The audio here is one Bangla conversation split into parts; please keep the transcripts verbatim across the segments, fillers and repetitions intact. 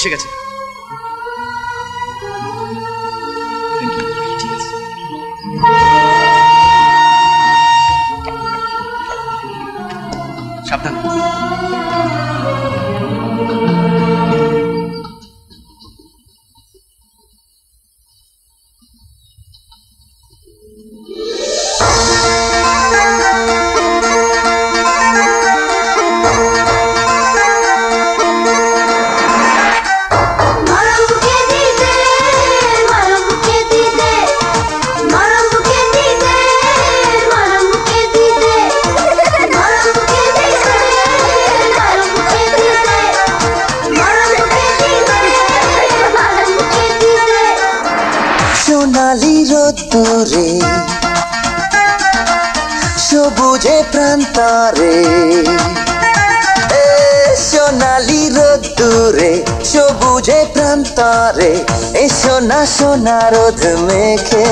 এসে গেছে। সাবধানে। সোনালি রোদ্দুরে সবুজে প্রান্তরে, এ সোনালি রোদ্দুরে সবুজে প্রান্তরে, এ সোনা সোনা রোদ মেখে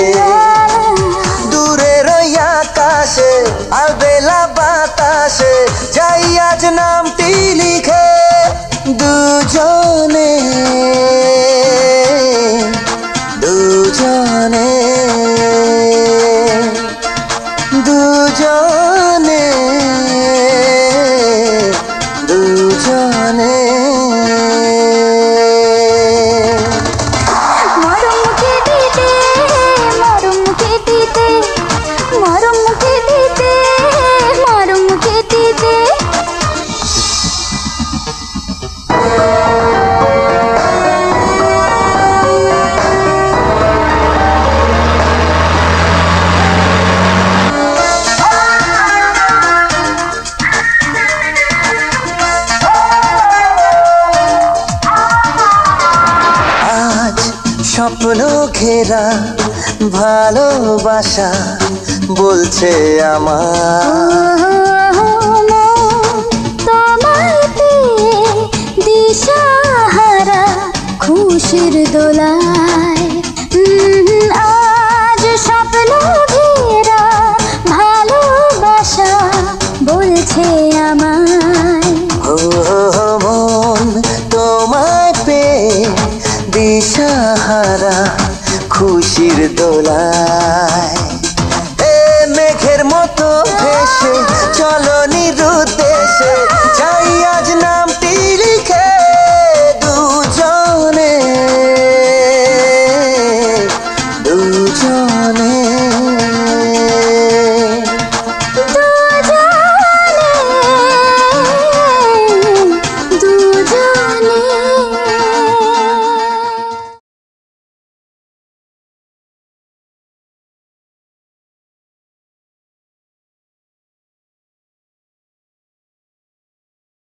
দূরের ওই আকাশে আলবেলা বাতাসে যাই আজ নামটি লিখে দুজনে দুজনে দুজনে দুজনে মরম কেটিতে মরম কেটিতে মরম কেটিতে মরম কেটিতে স্বপ্ন ঘেরা ভালোবাসা বলছে আমার, তোমায় পেয়ে দিশাহারা খুশির দোলায়, আজ স্বপ্ন ঘেরা ভালোবাসা বলছে আমায়। ও মন তোমায় পেয়ে দিশাহারা খুশির দোলায়, এ মেঘের মতো ভেসে চলো নিরুদ্দেশে যাই আজ নামটি লিখে দুজনে দুজনে